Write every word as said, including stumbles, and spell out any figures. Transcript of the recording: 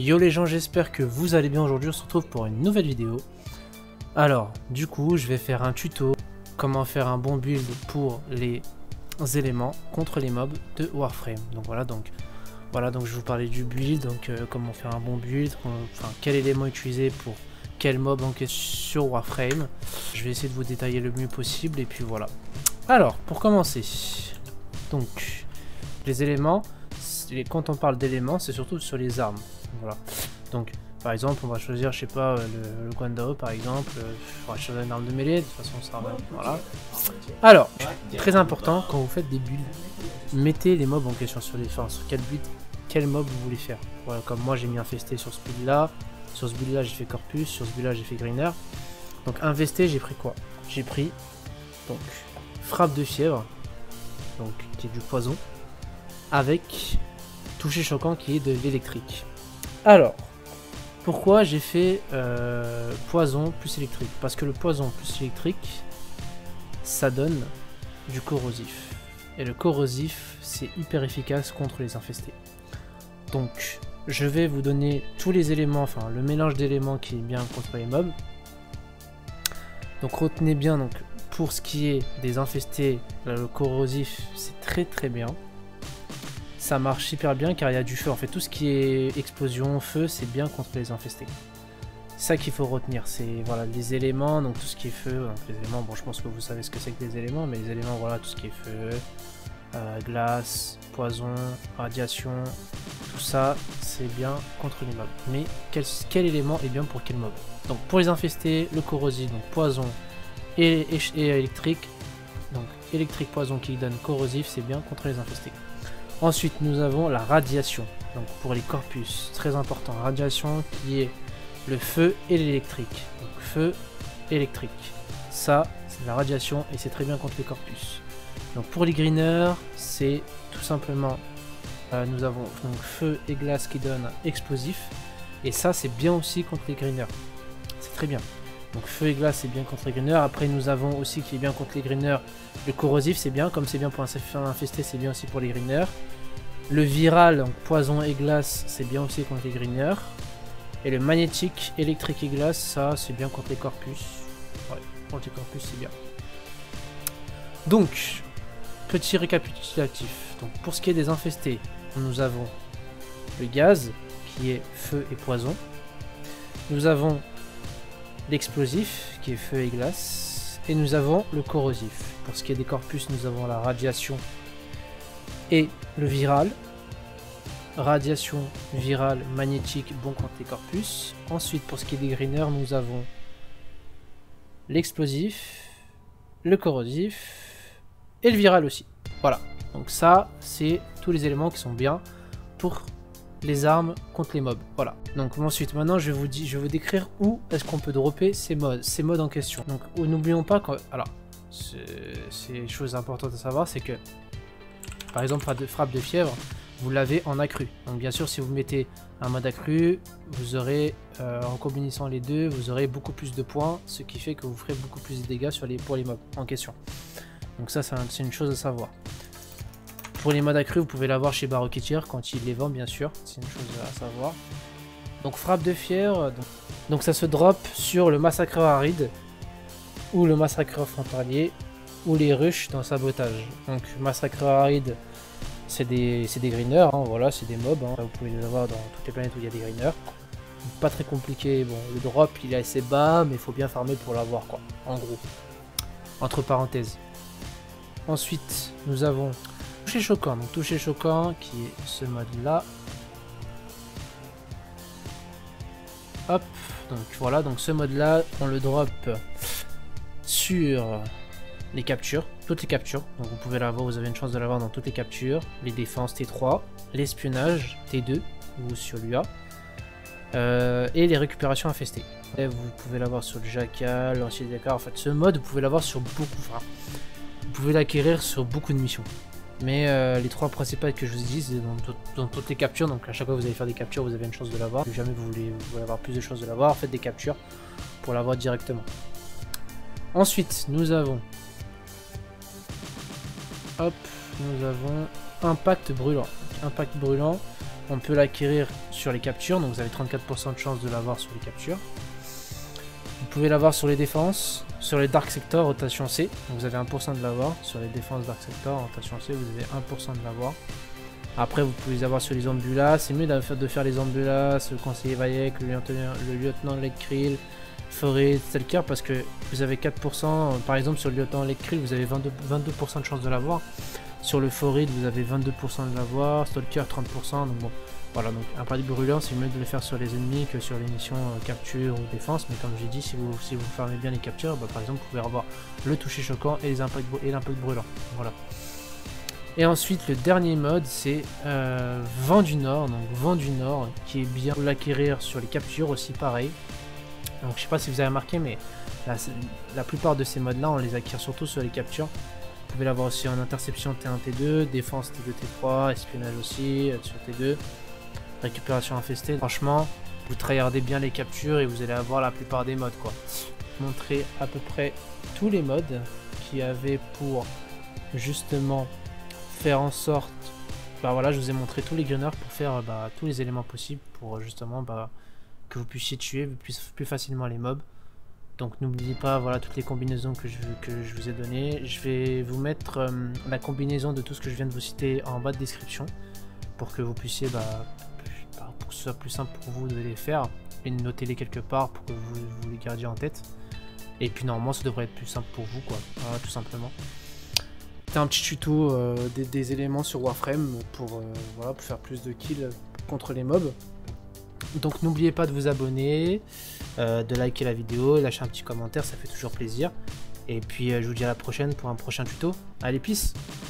Yo les gens, j'espère que vous allez bien. Aujourd'hui on se retrouve pour une nouvelle vidéo. Alors du coup je vais faire un tuto comment faire un bon build pour les éléments contre les mobs de Warframe. Donc voilà, donc voilà donc je vous parlais du build, donc euh, comment faire un bon build, enfin quel élément utiliser pour quel mob en question sur Warframe. Je vais essayer de vous détailler le mieux possible et puis voilà. Alors pour commencer, donc les éléments, quand on parle d'éléments c'est surtout sur les armes. Voilà, donc par exemple on va choisir, je sais pas, le, le Guandao par exemple, euh, on va choisir une arme de mêlée, de toute façon ça va, voilà. Alors, très important, quand vous faites des builds, mettez les mobs en question sur les, enfin, sur quel build, quel mob vous voulez faire. Voilà, comme moi j'ai mis infesté sur ce build là, sur ce build là j'ai fait Corpus, sur ce build là j'ai fait Greener. Donc investé, j'ai pris quoi? J'ai pris donc frappe de fièvre, donc qui est du poison, avec toucher choquant qui est de l'électrique. Alors, pourquoi j'ai fait euh, poison plus électrique? Parce que le poison plus électrique, ça donne du corrosif. Et le corrosif, c'est hyper efficace contre les infestés. Donc, je vais vous donner tous les éléments, enfin le mélange d'éléments qui est bien contre les mobs. Donc retenez bien, donc pour ce qui est des infestés, là, le corrosif, c'est très très bien. Ça marche hyper bien car il y a du feu. En fait, tout ce qui est explosion, feu, c'est bien contre les infestés. C'est ça qu'il faut retenir. C'est voilà les éléments, donc tout ce qui est feu. Donc, les éléments, bon, je pense que vous savez ce que c'est que les éléments, mais les éléments, voilà, tout ce qui est feu, euh, glace, poison, radiation, tout ça, c'est bien contre les mobs. Mais quel, quel élément est bien pour quel mob? Donc pour les infestés, le corrosif, donc poison et, et, et électrique. Donc électrique, poison qui donne corrosif, c'est bien contre les infestés. Ensuite, nous avons la radiation, donc pour les corpus, très important, radiation qui est le feu et l'électrique. Donc feu, électrique, ça c'est la radiation et c'est très bien contre les corpus. Donc pour les greeners, c'est tout simplement, euh, nous avons donc feu et glace qui donne explosif, et ça c'est bien aussi contre les greeners, c'est très bien. Donc feu et glace c'est bien contre les greeners. Après nous avons aussi qui est bien contre les greeners, le corrosif c'est bien, comme c'est bien pour un infesté c'est bien aussi pour les greeners. Le viral, donc poison et glace, c'est bien aussi contre les greeners. Et le magnétique, électrique et glace, ça c'est bien contre les corpus. Ouais, contre les corpus c'est bien. Donc, petit récapitulatif. Donc pour ce qui est des infestés, nous avons le gaz qui est feu et poison. Nous avons l'explosif qui est feu et glace. Et nous avons le corrosif. Pour ce qui est des corpus, nous avons la radiation et le viral. Radiation, viral, magnétique, bon contre les corpus. Ensuite, pour ce qui est des greeners, nous avons l'explosif, le corrosif et le viral aussi. Voilà, donc ça, c'est tous les éléments qui sont bien pour les armes contre les mobs. Voilà, donc ensuite, maintenant, je vais vous, dire, je vais vous décrire où est-ce qu'on peut dropper ces modes, ces modes en question. Donc, n'oublions pas que, alors, c'est une chose importante à savoir, c'est que par exemple, frappe de, frappe de fièvre, vous l'avez en accru. Donc bien sûr, si vous mettez un mode accru, vous aurez, euh, en combinant les deux, vous aurez beaucoup plus de points, ce qui fait que vous ferez beaucoup plus de dégâts sur les, pour les mobs en question. Donc ça, c'est un, une chose à savoir. Pour les modes accru, vous pouvez l'avoir chez Barocketeer quand il les vend, bien sûr. C'est une chose à savoir. Donc frappe de fièvre, donc, donc ça se drop sur le massacreur aride ou le massacreur frontalier, ou les rushs dans sabotage. Donc massacreur aride, c'est des, des greeners, hein, voilà, c'est des mobs, hein. Vous pouvez les avoir dans toutes les planètes où il y a des greeners. Pas très compliqué, bon, le drop il est assez bas, mais il faut bien farmer pour l'avoir, quoi, en gros. Entre parenthèses. Ensuite, nous avons toucher choquant, donc toucher choquant qui est ce mode là. Hop, donc voilà, donc ce mode là, on le drop sur les captures, toutes les captures, donc vous pouvez l'avoir, vous avez une chance de l'avoir dans toutes les captures, les défenses T trois, l'espionnage T deux ou sur l'U A, euh, et les récupérations infestées. Et vous pouvez l'avoir sur le Jackal, l'ancien-Dakar, en fait ce mode vous pouvez l'avoir sur beaucoup, enfin, vous pouvez l'acquérir sur beaucoup de missions. Mais euh, les trois principales que je vous dis, c'est dans, tout, dans toutes les captures, donc à chaque fois que vous allez faire des captures, vous avez une chance de l'avoir. Si jamais vous voulez, vous voulez avoir plus de chances de l'avoir, faites des captures pour l'avoir directement. Ensuite, nous avons Hop, nous avons impact brûlant. Impact brûlant, on peut l'acquérir sur les captures, donc vous avez trente-quatre pour cent de chance de l'avoir sur les captures. Vous pouvez l'avoir sur les défenses, sur les Dark Sector, rotation C, donc vous avez un pour cent de l'avoir. Sur les défenses Dark Sector, rotation C, vous avez un pour cent de l'avoir. Après, vous pouvez les avoir sur les ambulas. C'est mieux de faire les ambulas, le conseiller Vayek, le lieutenant, le lieutenant Legg-Krill, Forêt, Stalker, parce que vous avez quatre pour cent. Par exemple, sur le lieutenant Legg-Krill, vous avez vingt-deux pour cent de chance de l'avoir. Sur le Forêt, vous avez vingt-deux pour cent de l'avoir. Stalker, trente pour cent. Donc bon, voilà. Donc un palier brûlant, c'est mieux de le faire sur les ennemis que sur les missions euh, capture ou défense. Mais comme j'ai dit, si vous si vous fermez bien les captures, bah, par exemple, vous pouvez avoir le toucher choquant et les impacts et l'impact brûlant. Voilà. Et ensuite, le dernier mode, c'est euh, Vent du Nord. Donc Vent du Nord, qui est bien l'acquérir sur les captures aussi, pareil. Donc je sais pas si vous avez remarqué, mais la, la plupart de ces modes-là, on les acquiert surtout sur les captures. Vous pouvez l'avoir aussi en interception T un T deux, défense T deux T trois, espionnage aussi euh, sur T deux, récupération infestée. Franchement, vous tryhardez bien les captures et vous allez avoir la plupart des modes, quoi. Montrer à peu près tous les modes qui avaient pour justement faire en sorte, bah voilà, je vous ai montré tous les gunners pour faire bah, tous les éléments possibles pour justement bah, que vous puissiez tuer plus, plus facilement les mobs. Donc n'oubliez pas, voilà, toutes les combinaisons que je, que je vous ai données. Je vais vous mettre euh, la combinaison de tout ce que je viens de vous citer en bas de description pour que vous puissiez, bah, bah, pour que ce soit plus simple pour vous de les faire et notez-les quelque part pour que vous, vous les gardiez en tête. Et puis normalement ça devrait être plus simple pour vous, quoi, voilà, tout simplement. C'est un petit tuto euh, des, des éléments sur Warframe pour, euh, voilà, pour faire plus de kills contre les mobs. Donc n'oubliez pas de vous abonner, euh, de liker la vidéo, lâcher un petit commentaire, ça fait toujours plaisir. Et puis euh, je vous dis à la prochaine pour un prochain tuto. Allez, peace!